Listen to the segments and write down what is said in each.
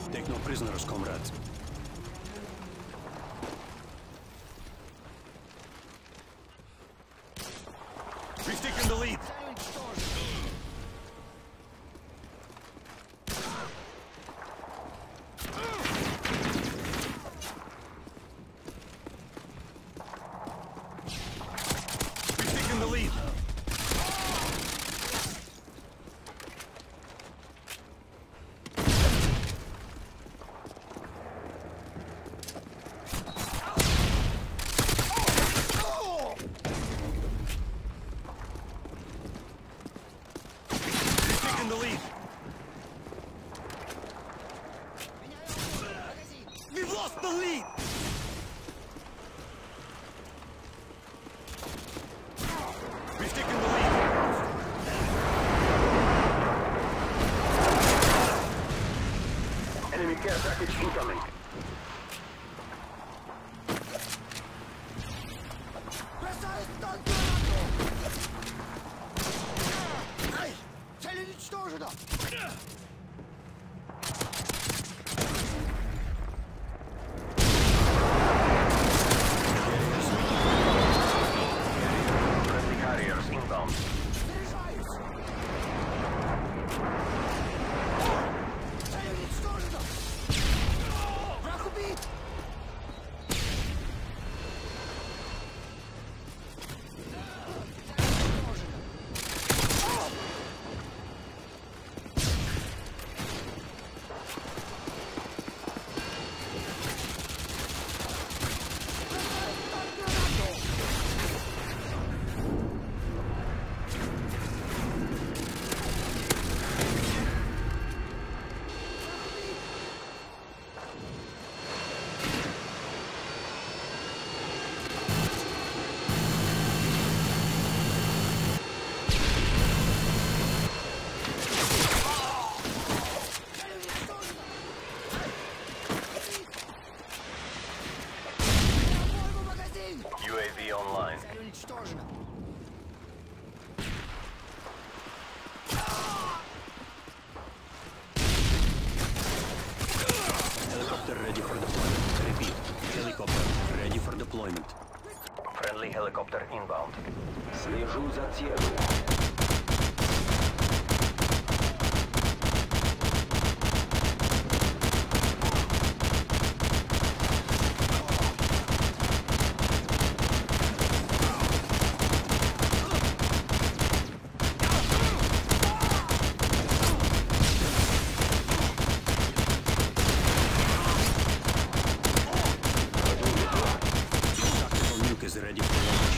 Take no prisoners, comrades. We've taken the lead. We've taken the lead. In the lead. We've lost the lead. We've taken the lead. Enemy care package incoming. Уничтожено! Friendly carriers inbound. Заряжаюсь! Цель уничтожена! Враг убит! UAV online. Цель уничтожена! Helicopter ready for deployment. Repeat. Helicopter ready for deployment. Friendly helicopter inbound. Слежу за целью. Tactical nuke is ready for launch.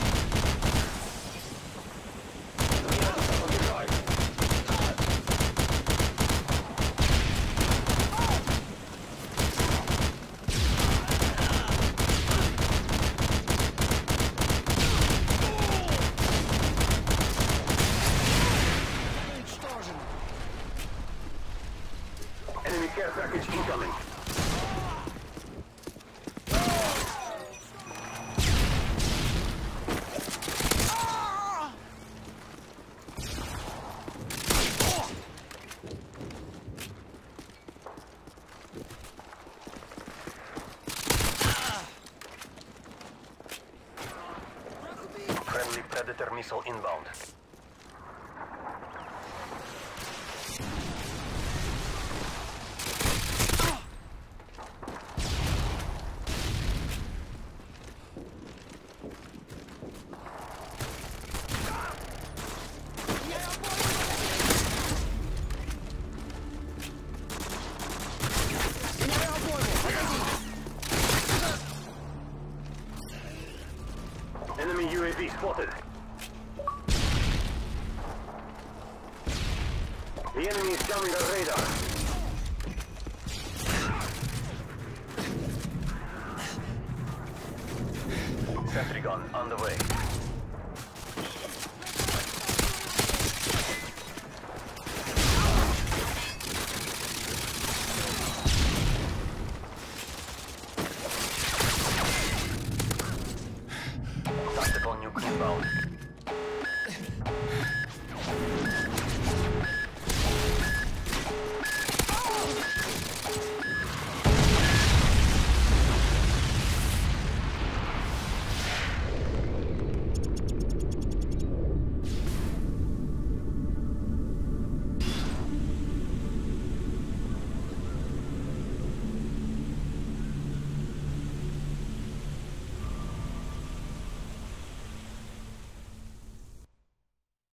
Enemy care package incoming. Friendly Predator missile inbound. Enemy UAV spotted. The enemy is jamming our radar. Sentry gun on the way.